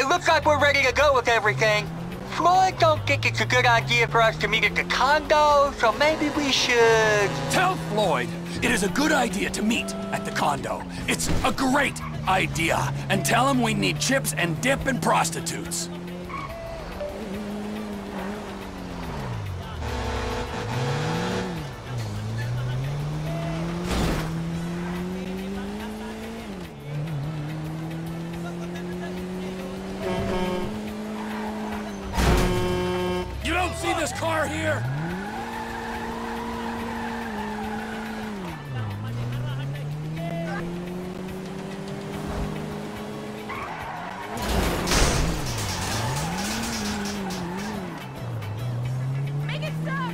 looks like we're ready to go with everything. Floyd don't think it's a good idea for us to meet at the condo, so maybe we should... Tell Floyd it is a good idea to meet at the condo. It's a great idea. And tell him we need chips and dip and prostitutes. You don't see this car here? Make it stop!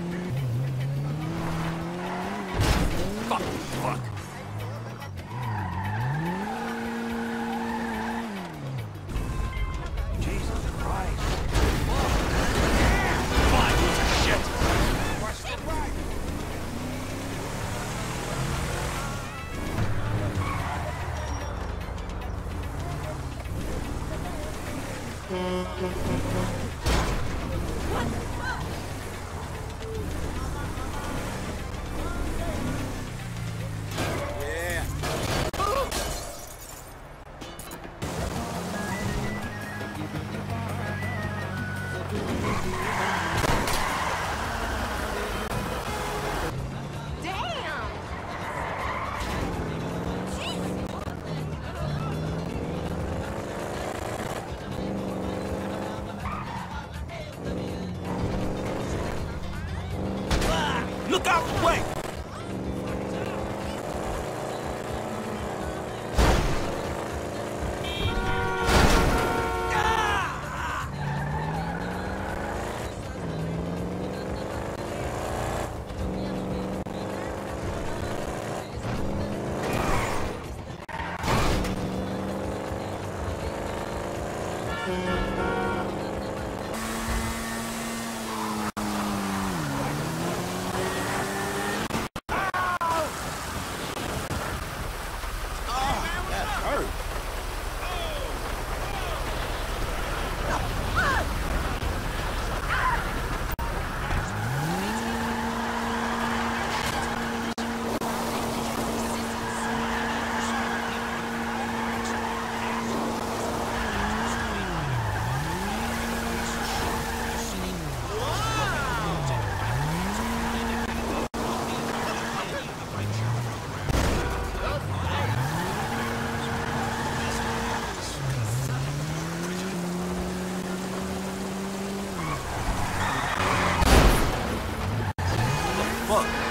Fuck. Jesus Christ. Fine, piece of shit. Damn! Look out! Wait! Fuck.